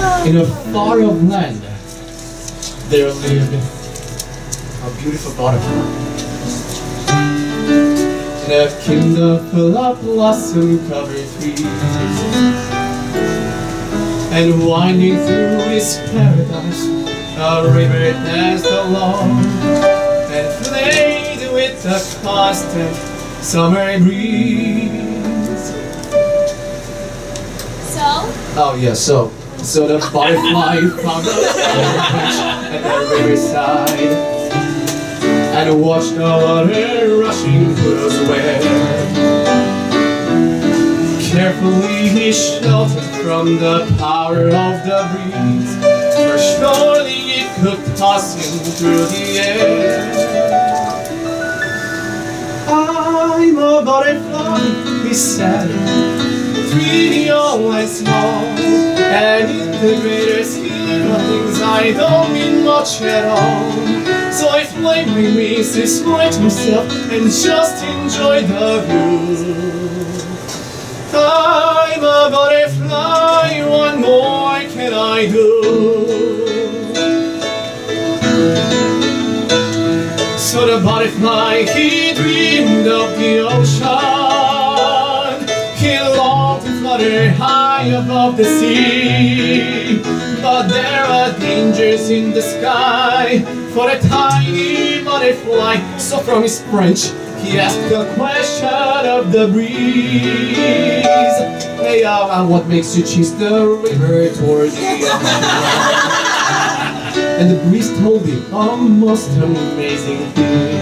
In a far-off land, there lived a beautiful butterfly. In a kingdom full of blossom-covered trees, and winding through this paradise, a river danced along and played with the constant summer breeze. Oh yeah, so the butterfly found a bench at the riverside and watched the water rushing through the web. Carefully he sheltered from the power of the breeze, for surely it could toss him through the air. I'm a butterfly, he said, pretty young and small, and in the greater scheme of things I don't mean much at all. So I flame my wings to stretch myself and just enjoy the view. I'm a butterfly, what more can I do? So the butterfly, he dreamed of the ocean. He longed to flutter high above the sea, but there are dangers in the sky for a tiny butterfly. So from his French, he asked the question of the breeze. Hey, what makes you chase the river toward the end? And the breeze told him a most amazing thing.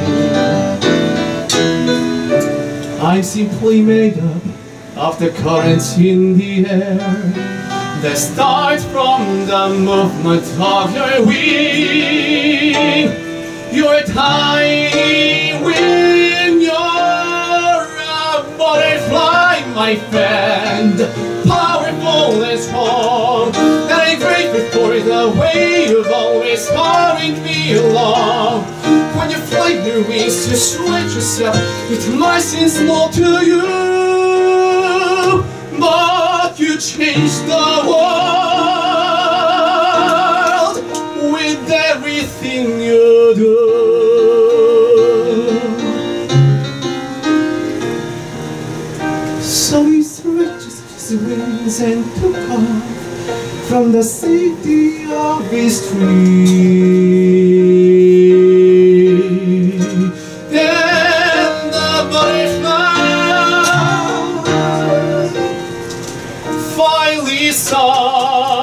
I'm simply made up of the currents in the air that start from the movement of your wing. You're tiny wing, you're a butterfly, my friend, powerful and strong, and I'm grateful for the way you've always carried me along. When you flap your wings to stretch yourself, it might seem small to you, but you changed the world with everything you do. So he stretches his wings and took off from the city of his tree. Then the butterfly finally saw